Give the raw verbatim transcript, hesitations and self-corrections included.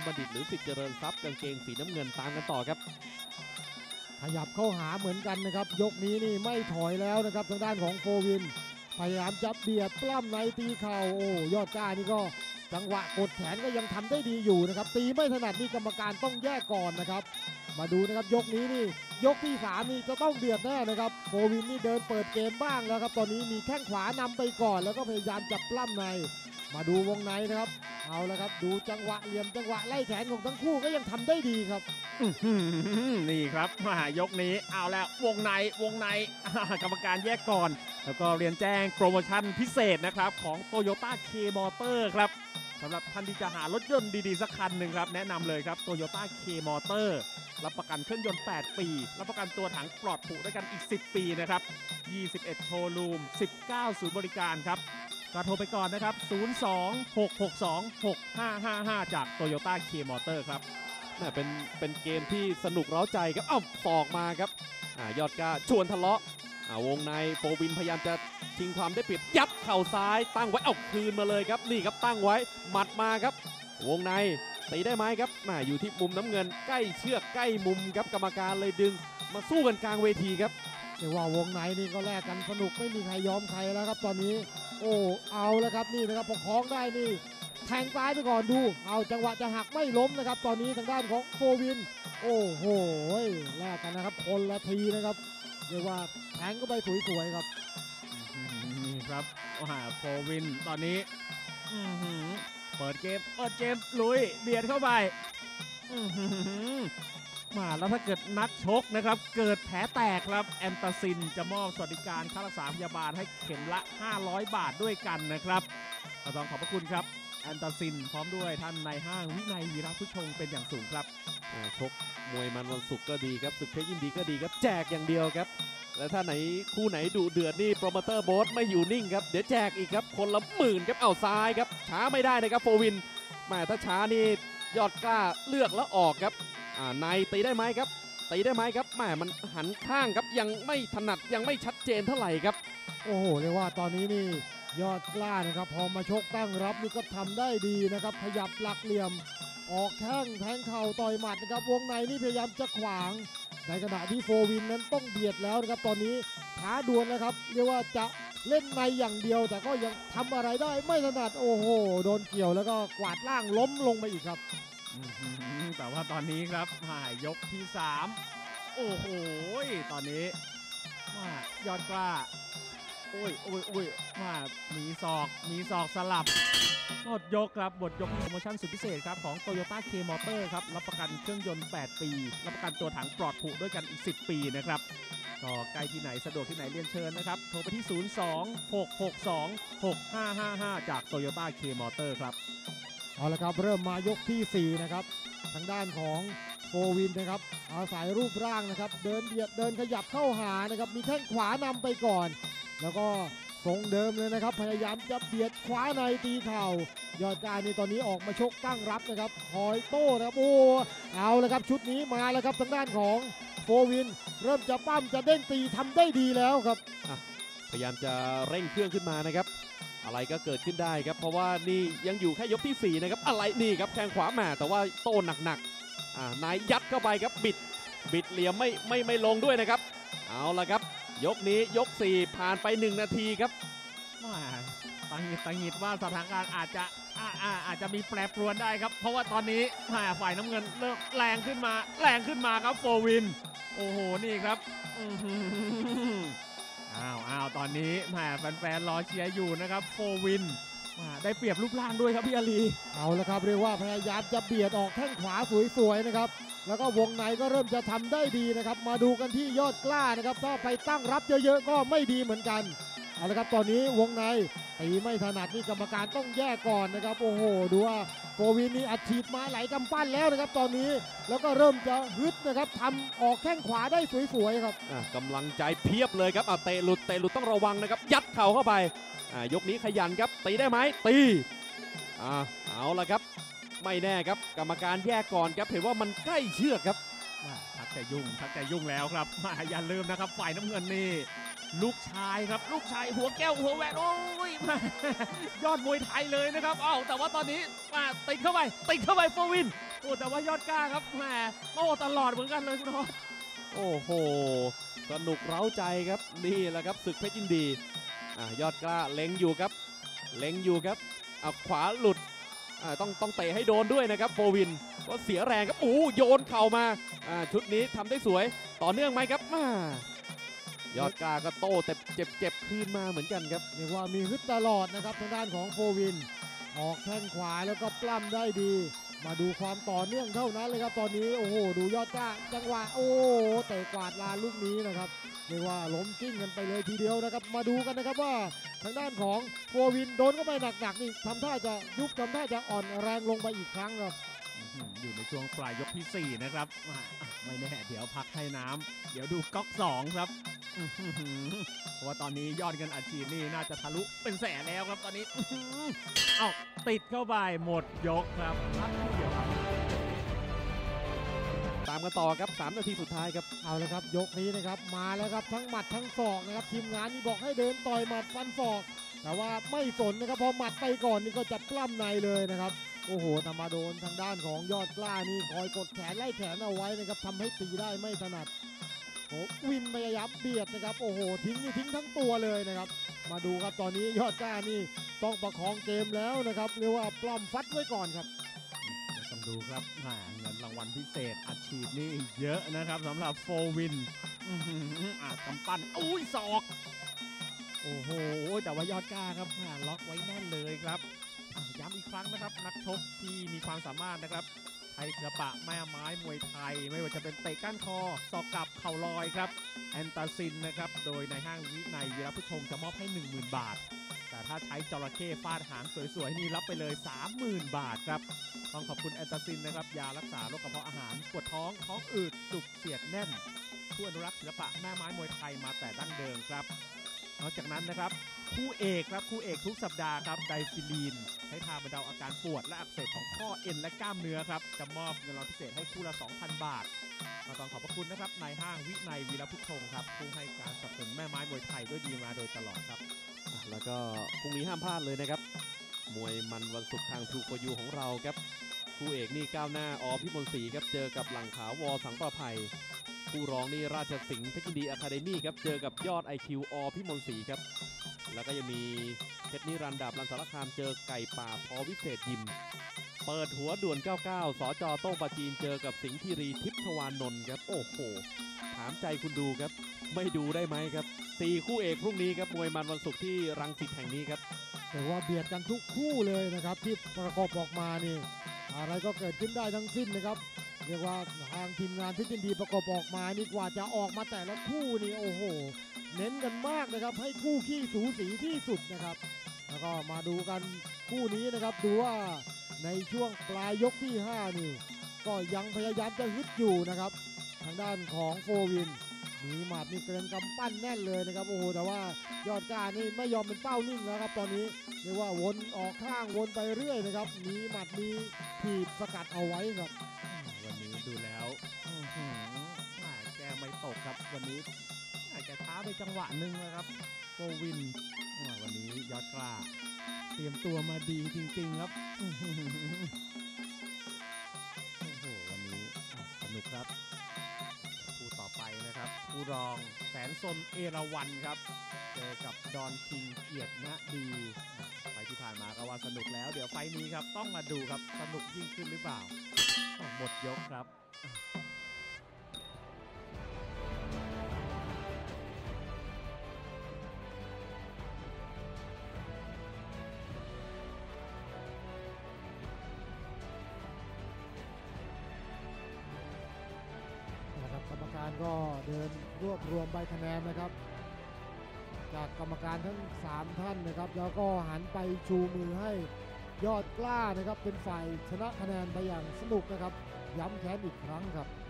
บัณฑิตหรือสิทธิ์เจริญทรัพย์กางเกงสีน้ำเงินตามกันต่อครับขยับเข้าหาเหมือนกันนะครับยกนี้นี่ไม่ถอยแล้วนะครับทางด้านของโฟวินพยายามจะเบียดปล้ำในตีเข่าโอ้ยอดกล้านี่ก็จังหวะกดแขนก็ยังทำได้ดีอยู่นะครับตีไม่ถนัดนี่กรรมการต้องแยกก่อนนะครับมาดูนะครับยกนี้นี่ยกที่สามนี่จะต้องเดือดแน่นะครับโฟวินนี่เดินเปิดเกมบ้างแล้วครับตอนนี้มีแข้งขวานำไปก่อนแล้วก็พยายามจับปล้ำในมาดูวงในนะครับเอาละครับดูจังหวะเหลี่ยมจังหวะไล่แขนของทั้งคู่ก็ยังทำได้ดีครับนี่ครับมายกนี้เอาแล้ววงในวงในกรรมการแยกก่อนแล้วก็เรียนแจ้งโปรโมชั่นพิเศษนะครับของ Toyota K Motor ครับสำหรับท่านที่จะหารถยนต์ดีๆสักคันหนึ่งครับแนะนำเลยครับ Toyota K Motor รับประกันเครื่องยนต์แปดปีรับประกันตัวถังปลอดผุด้วยกันอีกสิบปีนะครับยี่สิบเอ็ดโชว์รูมสิบเก้าศูนย์บริการครับก็โทรไปก่อนนะครับศูนย์ สอง หก หก สอง หก ห้า ห้า ห้าจาก Toyota K Motor ครับน่าเป็นเป็นเกมที่สนุกเร้าใจครับอ้าวศอกมาครับอ่ายอดกล้าชวนทะเลาะอ่าวงในโฟวินพยายามจะชิงความได้เปรียบยัดเข่าซ้ายตั้งไว้เอาคืนมาเลยครับนี่ครับตั้งไว้หมัดมาครับวงในตีได้ไหมครับมาอยู่ที่มุมน้ำเงินใกล้เชือกใกล้มุมครับกรรมการเลยดึงมาสู้กันกลางเวทีครับเรียกว่าวงในนี่ก็แลกกันสนุกไม่มีใครยอมใครแล้วครับตอนนี้โอ้เอาแล้วครับนี่นะครับพอคล้องได้นี่แทงซ้ายไปก่อนดูเอาจังหวะจะหักไม่ล้มนะครับตอนนี้ทางด้านของโฟวินโอ้โหแลกกันนะครับคนละทีนะครับเรียกว่าแทงก็ไปสวยๆครับนี่ครับว่าโฟวินตอนนี้เปิดเกมเปิดเกมลุยเบียดเข้าไปมาแล้วถ้าเกิดนักชกนะครับเกิดแผลแตกครับแอนตาซินจะมอบสวัสดิการค่ารักษาพยาบาลให้เข็มละห้าร้อยบาทด้วยกันนะครับก็ต้องขอบพระคุณครับแอนตาซินพร้อมด้วยท่านนายห้างวินัยวีระผู้ชงเป็นอย่างสูงครับชกมวยมันวันศุกร์ก็ดีครับศึกเพชรยินดีก็ดีครับแจกอย่างเดียวครับและถ้าไหนคู่ไหนดุเดือดนี่โปรโมเตอร์โบ๊ทไม่อยู่นิ่งครับเดี๋ยวแจกอีกครับคนละหมื่นครับเอาซ้ายครับช้าไม่ได้นะครับโฟวินแม่ถ้าช้านี่ยอดกล้าเลือกแล้วออกครับอ่าในตีได้ไหมครับตีได้ไหมครับแม่มันหันข้างครับยังไม่ถนัดยังไม่ชัดเจนเท่าไหร่ครับโอ้โหเรียกว่าตอนนี้นี่ยอดกล้านะครับพอมาชกตั้งรับนี่ก็ทำได้ดีนะครับขยับหลักเหลี่ยมออกแข้งแทงเข่าต่อยหมัดนะครับวงในนี่พยายามจะขวางในขณะที่โฟวินนั้นต้องเบียดแล้วนะครับตอนนี้ท้าดวลนะครับเรียกว่าจะเล่นในอย่างเดียวแต่ก็ยังทำอะไรได้ไม่ถนัดโอ้โหโดนเกี่ยวแล้วก็กวาดล่างล้มลงไปอีกครับแต่ว่าตอนนี้ครับมายกที่สามโอ้โหตอนนี้มายอดกล้าโอ้ยโอ้ยโอ้ยมามีศอกมีศอกสลับหมดยกครับหมดยกโปรโมชั่นสุดพิเศษครับของ Toyota K Motor ครับรับประกันเครื่องยนต์แปดปีรับประกันตัวถังปลอดผุด้วยกันอีกสิบปีนะครับก็ใกล้ที่ไหนสะดวกที่ไหนเรียนเชิญนะครับโทรไปที่ศูนย์ สอง หก หก สอง หก ห้า ห้า ห้าจาก Toyota K Motor ครับเอาละครับเริ่มมายกที่สี่นะครับทางด้านของโฟวินนะครับอาศัยรูปร่างนะครับเดินเบียดเดินขยับเข้าหานะครับมีแข้งขวานำไปก่อนแล้วก็ทรงเดิมเลยนะครับพยายามจะเบียดขวาในตีเข่ายอดกล้านี่ตอนนี้ออกมาชกตั้งรับนะครับคอยโต้นะครับโอ้เอาละครับชุดนี้มาแล้วครับทางด้านของโฟวินเริ่มจะปั้มจะเด้งตีทำได้ดีแล้วครับพยายามจะเร่งเครื่องขึ้นมานะครับอะไรก็เกิดขึ้นได้ครับเพราะว่านี่ยังอยู่แค่ยกที่สี่นะครับอะไรนี่ครับแข้งขวามาแต่ว่าโต้หนักๆอ่านายยัดเข้าไปครับบิดบิดเหลี่ยมไม่ไม่ไม่ลงด้วยนะครับเอาละครับยกนี้ยกสี่ผ่านไปหนึ่งนาทีครับตังหิดตังหิดว่าสถานการณ์อาจจะอาอาอาจจะมีแปรปรวนได้ครับเพราะว่าตอนนี้ฝ่ายน้ำเงินเริ่มแรงขึ้นมาแรงขึ้นมาครับโฟวินโอ้โหนี่ครับอ้าวอ้าวตอนนี้แฟนๆรอเชียร์อยู่นะครับโฟวินได้เปรียบรูปร่างด้วยครับพี่อาลีเอาละครับเรียกว่าพยายามจะเบียดออกแข้งขวาสวยๆนะครับแล้วก็วงในก็เริ่มจะทำได้ดีนะครับมาดูกันที่ยอดกล้านะครับถ้าไปตั้งรับเยอะๆก็ไม่ดีเหมือนกันเอาละครับตอนนี้วงในตีไม่ถนัดนี่กรรมการต้องแยกก่อนนะครับโอ้โหดูว่าโฟวินนี่อัดฉีดมาไหลกำปั้นแล้วนะครับตอนนี้แล้วก็เริ่มจะฮึดนะครับทำออกแข้งขวาได้สวยๆครับกำลังใจเพียบเลยครับเอาเตะหลุดเตะหลุดต้องระวังนะครับยัดเข่าเข้าไปยกนี้ขยันครับตีได้ไหมตีอ่าเอาละครับไม่แน่ครับกรรมการแยกก่อนครับเห็นว่ามันใกล้เชือกครับทักจะยุ่งทักจะยุ่งแล้วครับมาอย่าลืมนะครับฝ่ายน้ำเงินนี่ลูกชายครับลูกชายหัวแก้วหัวแหวนโอ้ยยอดมวยไทยเลยนะครับอ้าวแต่ว่าตอนนี้มาติดเข้าไปติดเข้าไปโฟวินโอ้แต่ว่ายอดกล้าครับแหมโอ้ตลอดเหมือนกันเลยคุณฮอตโอ้โหสนุกเร้าใจครับนี่แหละครับศึกเพชรยินดีอ่ายอดกล้าเล็งอยู่ครับเล็งอยู่ครับเอาขวาหลุดอ่าต้องต้องเตะให้โดนด้วยนะครับโฟวินก็เสียแรงครับโอ้โยนเข่ามาอ่าชุดนี้ทำได้สวยต่อเนื่องไหมครับมายอดกล้าก็โต้แต่เจ็บเจ็บคืนมาเหมือนกันครับเรียกว่ามีฮึดตลอดนะครับทางด้านของโฟวินออกแข้งขวาแล้วก็ปล้ำได้ดี มาดูความต่อเนื่องเท่านั้นเลยครับตอนนี้โอ้โหดูยอดกล้าจังหวะโอ้เตะกวาดลานลูกนี้นะครับเรียกว่าล้มกิ้งกันไปเลยทีเดียวนะครับมาดูกันนะครับว่าทางด้านของโฟวินโดนเข้าไปหนักๆนี่ทำท่าจะยุบทำท่าจะอ่อนแรงลงไปอีกครั้งครับอยู่ในช่วงปลายยกที่สี่นะครับอ่ะไม่แน่เดี๋ยวพักให้น้ำเดี๋ยวดูก๊อกสองครับอื้อหือเพราะว่าตอนนี้ยอดเงินอัดฉีดนี่น่าจะทะลุเป็นแสนแล้วครับตอนนี้อื้อหือเอ้าติดเข้าไปหมดยกครับพักครู่เดียวครับตามกันต่อครับสามนาทีสุดท้ายครับเอาละครับยกนี้นะครับมาแล้วครับทั้งหมัดทั้งศอกนะครับทีมงานนี่บอกให้เดินต่อยหมัดฟันศอก แต่ว่าไม่สนนะครับพอหมัดไปก่อนนี่ก็จัดปล้ำในเลยนะครับโอ้โหแต่มาโดนทางด้านของยอดกล้านี่คอยกดแขนไล่แขนเอาไว้นะครับทำให้ตีได้ไม่ถนัดโอ้วินพยายามเบียดนะครับโอ้โหทิ้งนี่ทิ้งทั้งตัวเลยนะครับมาดูครับตอนนี้ยอดกล้านี่ต้องประคองเกมแล้วนะครับเรียกว่าปล้ำฟัดไว้ก่อนครับต้องดูครับแหมเงินรางวัลพิเศษอัดฉีดนี่เยอะนะครับสำหรับโฟวินอื้อหืออ่ะกำปั้นอุ้ยศอกโอ้โหแต่ว่ายอดกล้าครับแหมล็อกไว้แน่นเลยครับอ่ะย้ำอีกครั้งนะครับนักชกที่มีความสามารถนะครับไทยศิลปะแม่ไม้มวยไทยไม่ว่าจะเป็นเตะก้านคอศอกกลับเข่าลอยครับแอนตาซินนะครับโดยในห้างวินัยวีรพุชงจะมอบให้ หนึ่งหมื่น บาทแต่ถ้าใช้จระเข้ฟาดหางสวยๆนี่รับไปเลย สามหมื่น บาทครับต้องขอบคุณแอนตาซินนะครับยารักษาโรคกระเพาะอาหารปวดท้องท้องอืดจุกเสียดแน่นผู้อนุรักษ์ศิลปะแม่ไม้มวยไทยมาแต่ดั้งเดิมครับนอกจากนั้นนะครับคู่เอกครับคู่เอกทุกสัปดาห์ครับไดฟิลีนใช้ทาบรรเทาอาการปวดและอักเสบของข้อเอ็นและกล้ามเนื้อครับจะมอบเงินรางวัลพิเศษให้คู่ละ สองพัน บาทก็ต้องขอบพระคุณนะครับนายห้างวินัยวีรพุชงครับผู้ให้การสนับสนุนแม่ไม้มวยไทยด้วยดีมาโดยตลอดครับแล้วก็พรุ่งนี้ห้ามพลาดเลยนะครับมวยมันวันศุกร์ทางทูโกยูของเราครับคู่เอกนี่ก้าวหน้าอพิมลศรีครับเจอกับหลังขาววสังประภัยคู่รองนี่ราชสิงห์เพชรยินดีอะคาเดมี่ครับเจอกับยอด ไอ คิว อพิมลศรีครับแล้วก็ยังมีเพชรนิรันดร์ดาบรันสารคามเจอไก่ป่าพอวิเศษยิมเปิดหัวด่วนเก้าสิบเก้าสจโต้งปาจีนเจอกับสิงห์คีรีทิพย์ชวานนท์ครับโอ้โหถามใจคุณดูครับไม่ดูได้ไหมครับสี่คู่เอกพรุ่งนี้ครับมวยมันวันศุกร์ที่รังสิตแห่งนี้ครับแต่ว่าเบียดกันทุกคู่เลยนะครับที่ประกอบออกมานี่อะไรก็เกิดขึ้นได้ทั้งสิ้นนะครับเรียกว่าทางทีมงานพิจิตรดีประกอบออกมานี่กว่าจะออกมาแต่ละคู่นี่โอ้โหเน้นกันมากนะครับให้คู่ขี้สูสีที่สุดนะครับแล้วก็มาดูกันคู่นี้นะครับดูว่าในช่วงปลายยกที่ห้านี่ก็ยังพยายามจะฮึดอยู่นะครับทางด้านของโฟวินมีหมัดนี่เกินกำปั้นแน่นเลยนะครับโอ้โหแต่ว่ายอดกล้านี่ไม่ยอมเป็นเป้านิ่งแล้วครับตอนนี้เรียกว่าวนออกข้างวนไปเรื่อยนะครับมีหมัดมีถีบสกัดเอาไว้ครับวันนี้ดูแล้วแกไม่ตกครับวันนี้แกช้าไปจังหวะหนึ่งนะครับโฟวินวันนี้ยอดกล้าเตรียมตัวมาดีจริงๆครับโอ้โหวันนี้สนุกครับคู่ต่อไปนะครับคู่รองแสนสนเอราวัณครับเจอกับดอนคิงเกียรติณดีไฟที่ผ่านมาก็ว่าสนุกแล้วเดี๋ยวไฟนี้ครับต้องมาดูครับสนุกยิ่งขึ้นหรือเปล่าหมดยกครับกรรมการก็เดินรวบรวมใบคะแนนนะครับจากกรรมการทั้งสามท่านนะครับแล้วก็หันไปชูมือให้ยอดกล้านะครับเป็นฝ่ายชนะคะแนนไปอย่างสนุกนะครับย้ำแค้นอีกครั้งครับ